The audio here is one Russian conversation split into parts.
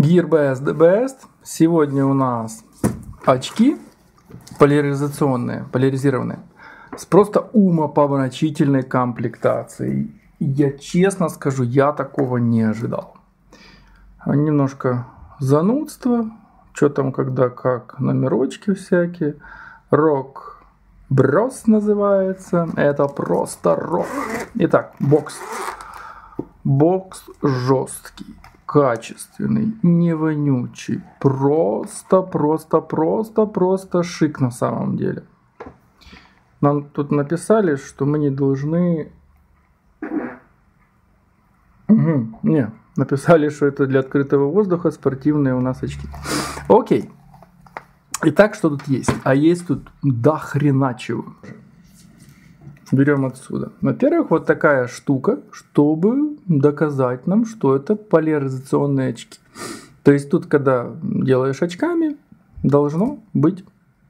Gearbest the best. Сегодня у нас очки поляризированные, с просто умопомрачительной комплектацией. Я честно скажу, я такого не ожидал. Немножко занудство, что там, когда, как, номерочки всякие. Рок Брос называется. Это просто рок. Итак, бокс. Бокс жесткий, качественный, не вонючий. Просто шик на самом деле. Нам тут написали, что мы не должны... Не, написали, что это для открытого воздуха спортивные у нас очки. Окей. Итак, что тут есть? А есть тут до хрена чего. Берем отсюда. Во-первых, вот такая штука, чтобы доказать нам, что это поляризационные очки. То есть тут, когда делаешь очками, должно быть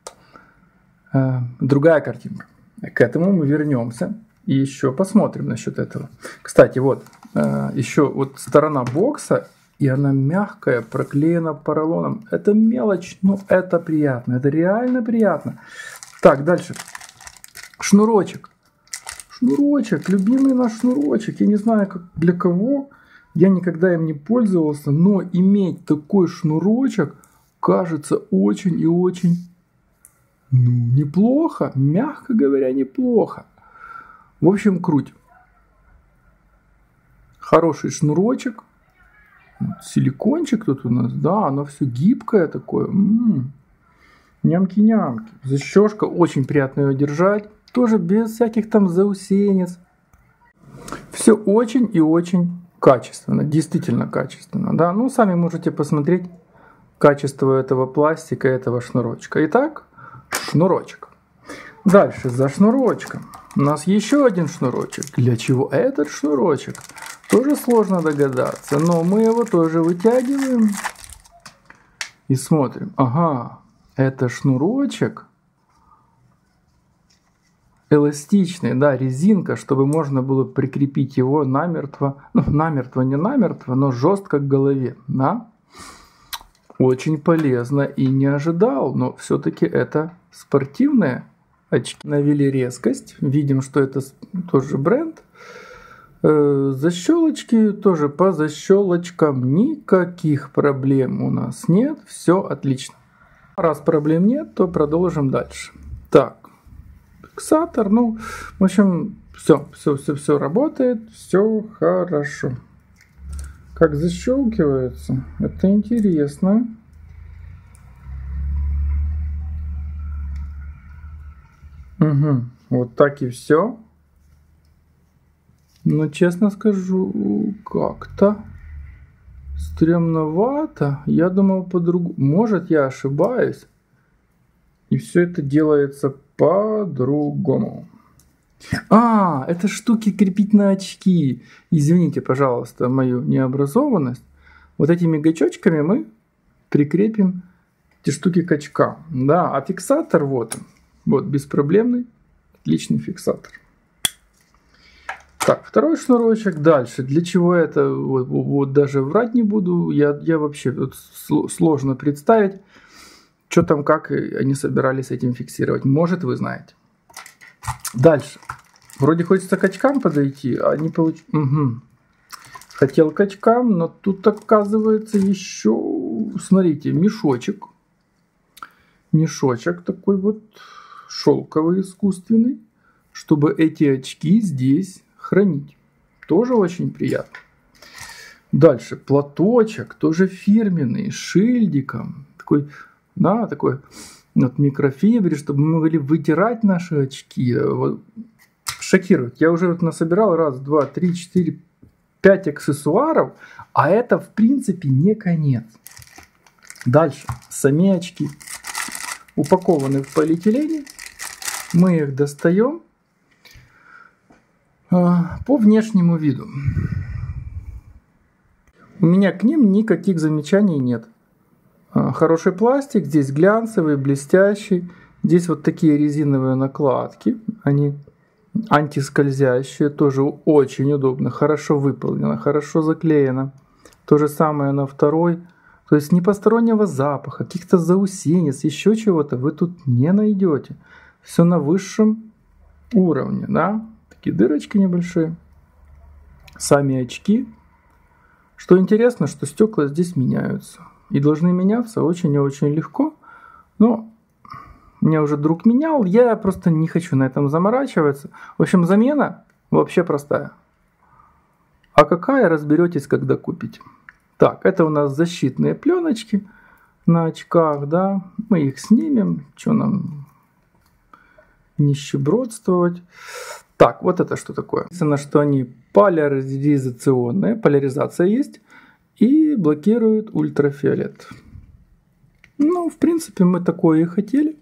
другая картинка. К этому мы вернемся и еще посмотрим насчет этого. Кстати, вот еще вот сторона бокса, и она мягкая, проклеена поролоном. Это мелочь, но это приятно. Это реально приятно. Так, дальше. Шнурочек. Шнурочек, любимый наш шнурочек. Я не знаю, как для кого. Я никогда им не пользовался. Но иметь такой шнурочек кажется очень и очень неплохо. Мягко говоря, неплохо. В общем, круть. Хороший шнурочек. Силикончик тут у нас. Да, оно все гибкое такое. Нямки-нямки. Защёшка. Очень приятно ее держать. Тоже без всяких там заусенец. Все очень и очень качественно. Действительно качественно. Да? Ну, сами можете посмотреть качество этого пластика, этого шнурочка. Итак, шнурочек. Дальше, за шнурочком. У нас еще один шнурочек. Для чего этот шнурочек? Тоже сложно догадаться. Но мы его тоже вытягиваем. И смотрим. Ага, это шнурочек. Эластичный, да, резинка, чтобы можно было прикрепить его намертво. Ну, намертво, не намертво, но жестко к голове. Да? Очень полезно и не ожидал, но все-таки это спортивные очки. Навели резкость. Видим, что это тоже бренд. Защелочки тоже по защелочкам. Никаких проблем у нас нет. Все отлично. Раз проблем нет, то продолжим дальше. Так. Фиксатор, ну, в общем, все работает, все хорошо. Как защелкивается, это интересно. Угу, вот так и все. Но, честно скажу, как-то стрёмновато. Я думал по-другому. Может, я ошибаюсь. И все это делается по-другому. Это штуки крепить на очки. Извините, пожалуйста, мою необразованность. Вот этими гачочками мы прикрепим эти штуки к очкам. Да, а фиксатор вот он. Вот, беспроблемный, отличный фиксатор. Так, второй шнурочек. Дальше. Для чего это? Вот даже врать не буду. Я вообще тут сложно представить. Что там, как они собирались этим фиксировать. Может, вы знаете. Дальше. Вроде хочется к очкам подойти, а не получилось. Угу. Хотел к очкам, но тут оказывается еще, смотрите, мешочек. Мешочек такой вот шелковый, искусственный, чтобы эти очки здесь хранить. Тоже очень приятно. Дальше. Платочек, тоже фирменный, с шильдиком. Такой... Да, такой вот микрофибре, чтобы мы могли вытирать наши очки. Вот. Шокирует. Я уже вот насобирал 1, 2, 3, 4, 5 аксессуаров, а это в принципе не конец. Дальше. Сами очки упакованы в полиэтилене. Мы их достаем по внешнему виду. У меня к ним никаких замечаний нет. Хороший пластик, здесь глянцевый, блестящий. Здесь вот такие резиновые накладки. Они антискользящие, тоже очень удобно. Хорошо выполнено, хорошо заклеено. То же самое на второй. То есть ни постороннего запаха, каких-то заусенец, еще чего-то вы тут не найдете. Все на высшем уровне, да? Такие дырочки небольшие. Сами очки. Что интересно, что стекла здесь меняются. И должны меняться очень и очень легко. Но меня уже друг менял, я просто не хочу на этом заморачиваться. В общем, замена вообще простая. А какая, разберетесь, когда купите. Так, это у нас защитные пленочки на очках, да. Мы их снимем, что нам нищебродствовать. Так, вот это что такое? Написано, что они поляризационные, поляризация есть, и блокируют ультрафиолет. Ну, в принципе, мы такое и хотели.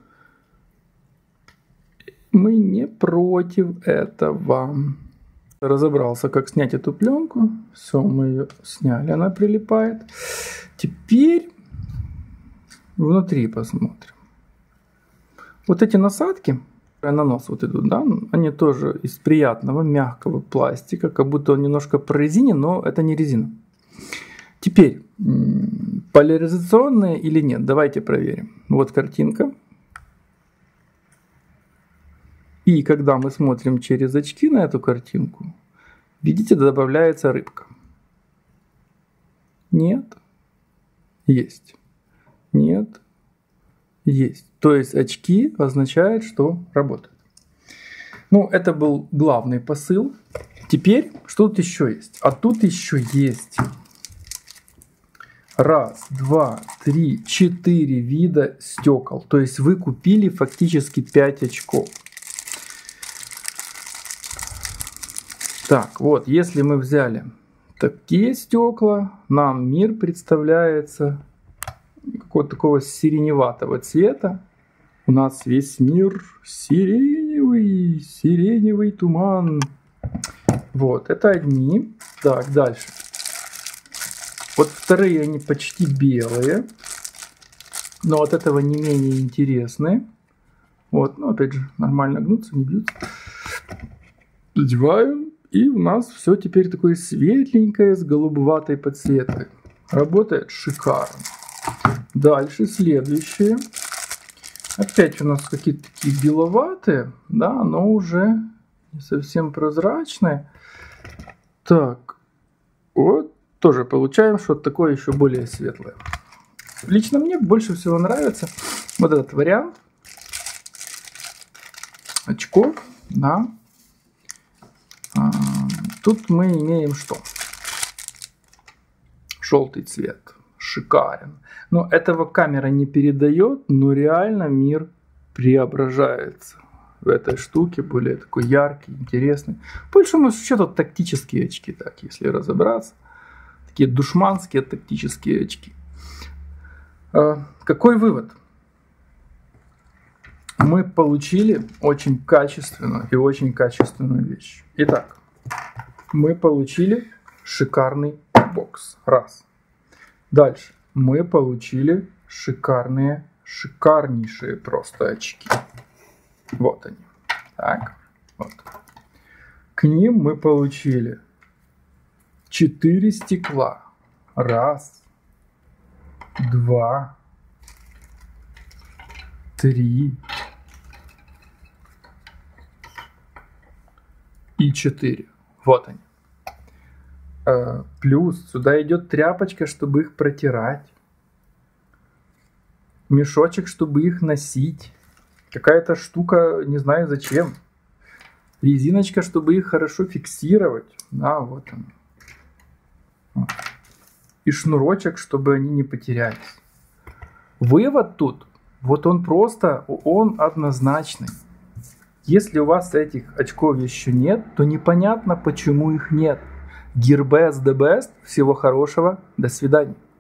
Мы не против этого. Разобрался, как снять эту пленку. Все, мы ее сняли, она прилипает. Теперь внутри посмотрим. Вот эти насадки на нос вот идут, да, они тоже из приятного мягкого пластика, как будто он немножко прорезинен, но это не резина. Теперь, поляризационные или нет, давайте проверим. Вот картинка. И когда мы смотрим через очки на эту картинку, видите, добавляется рыбка. Нет. Есть. Нет. Есть. То есть очки означает, что работает. Ну, это был главный посыл. Теперь, что тут еще есть? А тут еще есть 1, 2, 3, 4 вида стекол. То есть вы купили фактически 5 очков. Так, вот, если мы взяли такие стекла, нам мир представляется какого-то такого сиреневатого цвета. У нас весь мир сиреневый, сиреневый туман. Вот, это одни. Так, дальше. Вот вторые, они почти белые, но от этого не менее интересные. Вот, ну опять же, нормально гнутся, не бьются. Надеваем, и у нас все теперь такое светленькое с голубоватой подсветкой. Работает шикарно. Дальше следующее. Опять у нас какие-то такие беловатые, да, но уже не совсем прозрачные. Так, вот тоже получаем что-то такое еще более светлое. Лично мне больше всего нравится вот этот вариант очков, да. Тут мы имеем что? Желтый цвет. Шикарен. Но этого камера не передает, но реально мир преображается в этой штуке, более такой яркий, интересный. По большому счету тактические очки, так, если разобраться. Такие душманские тактические очки. Какой вывод? Мы получили очень качественную и очень качественную вещь. Итак, мы получили шикарный бокс. Раз. Дальше. Мы получили шикарные, шикарнейшие просто очки. Вот они. Так. Вот. К ним мы получили 4 стекла. Раз. 2. 3. И 4. Вот они. Плюс сюда идет тряпочка, чтобы их протирать. Мешочек, чтобы их носить. Какая-то штука, не знаю зачем. Резиночка, чтобы их хорошо фиксировать. Да, вот он. Вот. И шнурочек, чтобы они не потерялись. Вывод тут, вот он просто, он однозначный. Если у вас этих очков еще нет, то непонятно, почему их нет. Gearbest the best. Всего хорошего. До свидания.